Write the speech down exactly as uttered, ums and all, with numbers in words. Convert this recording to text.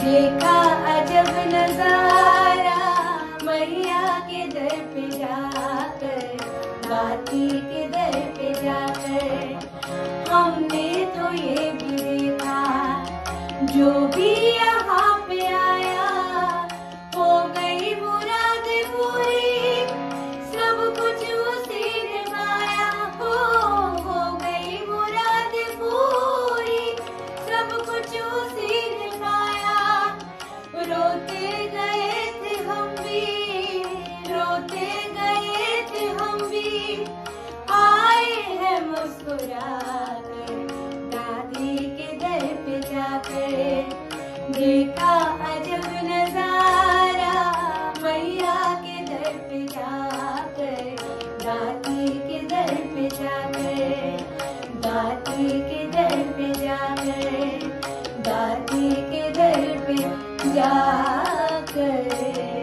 देखा अजब नजारा मैया के दर पे जाकर, गाती के दर पे जाकर। हमने तो ये भी देखा जो भी यहाँ पे आया हो गई मुराद पूरी, सब कुछ उसी ने पाया। हो हो गई मुराद पूरी, सब कुछ उसी ने पाया। रोते गए थे हम भी, रोते गए थे हम भी, आए हैं मुस्कुराकर दादी के दर पे जाकर। देखा अजब नजारा मैया के दर पे जाकर, दादी के दर पे जाकर, दादी के दर पे जाकर, दादी के दर पे जाकर।